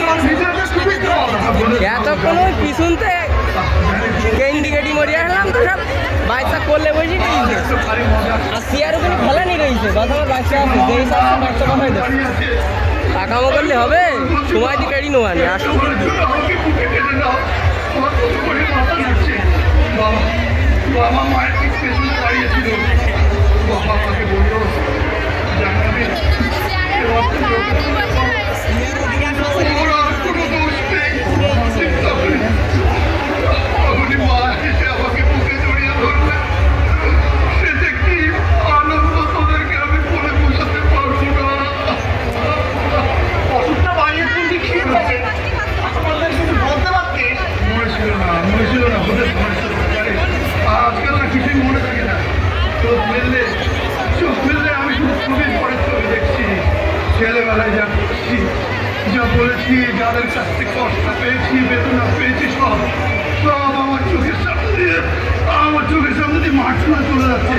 এতক্ষণ ওই পিছনতে ইন্ডিকেটিং মরিয়া খেলাম তো সব বাইকটা করলে বসে গেছে আর সিয়ার ওখানে খেলানি রয়েছে বাস আমার বাচ্চা আছে যেই সব বাচ্চা পাঠাই দেয় টাকামো করলে হবে সময় দিয়ে কেড়ি নেওয়া নেই আসুন বাবা মায়ের ঠিক পেছনে দাঁড়িয়েছিল বাবা আমাকে বললো আমাকে বুকে জড়িয়ে ধরবে সে যে কি আনন্দ তোদেরকে আমি বলে বোঝাতে পারবো না। ওষুধটা বাইরে তুমি খেয়ে বলতে পারতে মনে ছিল না ওদের মনে ছিল আজকাল না কিছুই মনে থাকে না। চোখ মেললে আমি শুধু ছবির পরে ছবি দেখছি ছেলেবেলায় যা করছি যা বলেছি যাদের কাছ থেকে কষ্ট পেয়েছি বেদনা পেয়েছি সব আমার চোখের সামনে দিয়ে মাঠ করে চলে যাচ্ছে।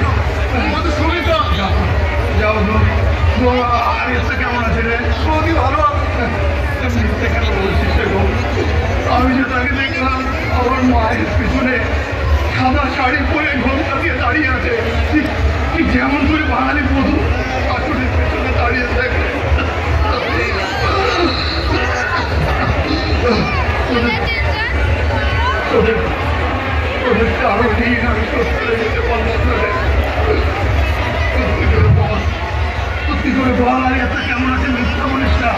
যাও আর এসে কেমন আছে রে সৌদি ভালো মিথ্যে কেন বলছিস আমি যে তাকে দেখলাম আমার মায়ের পিছনে সাদা শাড়ি পরে ঘোমটা দিয়ে দাঁড়িয়ে আছে কি যেমন করে বাঙালি বধূ আসলের পেছনে দাঁড়িয়ে থাকে। ওদের কারো দিন আমি সত্যি যেতে পারলাম না রে। সত্যি করে বল আর এত কেমন আছে মিথ্যা বলিস না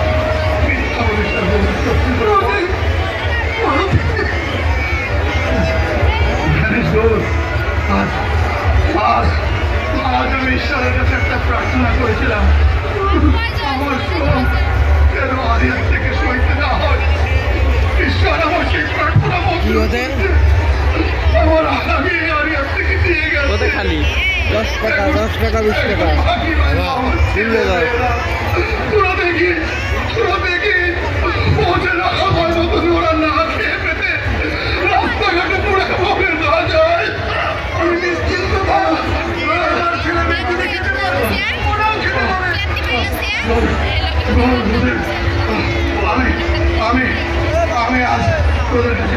সত্যি করে আজ আমি ঈশ্বরের কাছে একটা প্রার্থনা করেছিলাম আমার কেন আরিয়ার থেকে সইতে না হয়। ঈশ্বর আমার সেই প্রার্থনা আমার আগে আরিয়ার থেকে দিয়ে গেল খালি 10 টাকা 20 টাকা তোরা দেখি পৌঁছে না আমার মতন ওরা না খেয়ে পেতে রাস্তাঘাটে পুরো ভাবে না যায়। আমি নিশ্চিন্ত ছেলে মেয়েকে খেতে পারবো ওরাও খেতে পারে। আমি আজ তোদের কাছে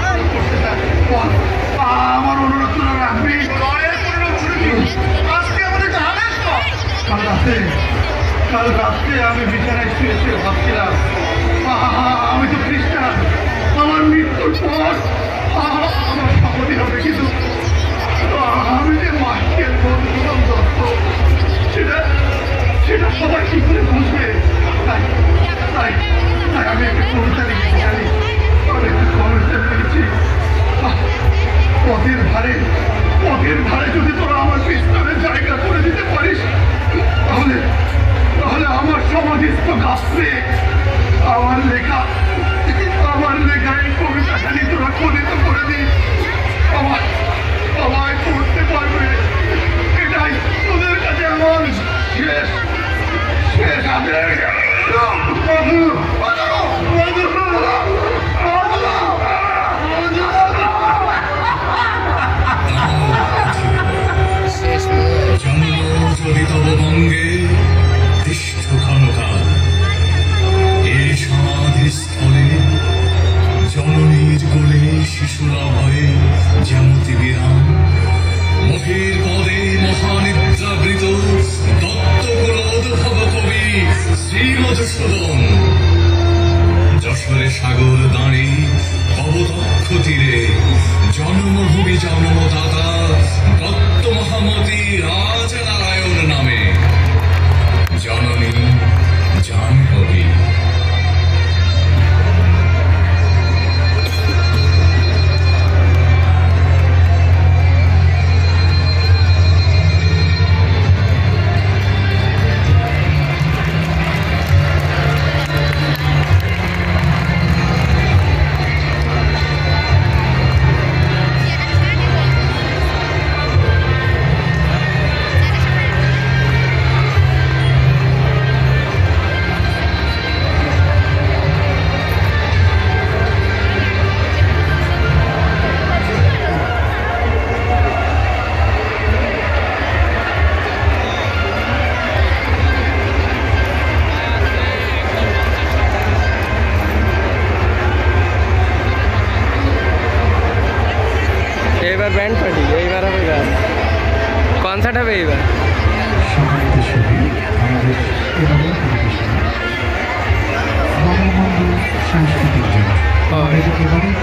আমার অনুরোধ তোরা রাখবি আজকে আমাদের কাল রাত্রে আমি বিছানায় শুয়ে ভাবছিলাম আমি তো খ্রিস্টান আমার মৃত্যুর পর আমার সমাধি হবে কিন্তু আমি যে মাইকেল বন্ধুরাম দত্ত সেটা সবাই কি করে বুঝবে তাই আমি একটা কবিতা লিখেছি আমি একটা কবিতা লিখেছি পথের ধারে যদি তোরা আমার বিস্তারের জায়গা করে দিতে পারিস তাহলে আমার সমাধিস্থ গাছরে আমার লেখা এই কবিতাখানি তোরা খোদিত করে দিস সবাই পড়তে পারবে। এটাই তোদের কাছে আমার শেষ আদেশ।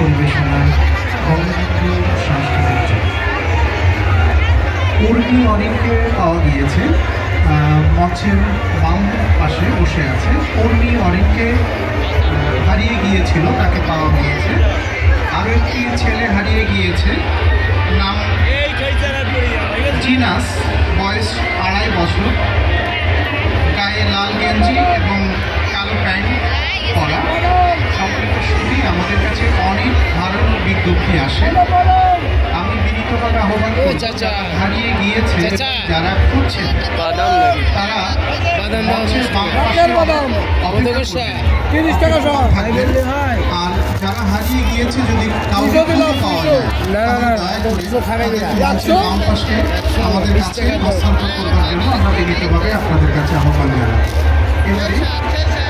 পরিবেশনার বঙ্গবন্ধু সাংস্কৃতিক জোট। কর্মী অনেককে পাওয়া গিয়েছে, মঞ্চের বাম পাশে বসে আছে। কর্মী অনেককে হারিয়ে গিয়েছিল, তাকে পাওয়া গিয়েছে। আরও একটি ছেলে হারিয়ে গিয়েছে, নাম জিনাস, বয়স 2.5 বছর, গায়ে লাল গেঞ্জি এবং কালো প্যান্ট পরা। সম্পর্কে শুধুই আমাদের কাছে অনেক ধারণা বিজ্ঞপ্তি আসে। আমি বিনীতভাবে আহ্বান করব, যারা হারিয়ে গিয়েছে, যারা খুঁজছেন, তারা মঞ্চের বাম পাশে আর যারা হারিয়ে গিয়েছে যদি কাউকে পাওয়া যায় বাম পাশে আমাদের কাছে হস্তান্তর করবার জন্য আমরা বিনীতভাবে আপনাদের কাছে আহ্বান জানাই।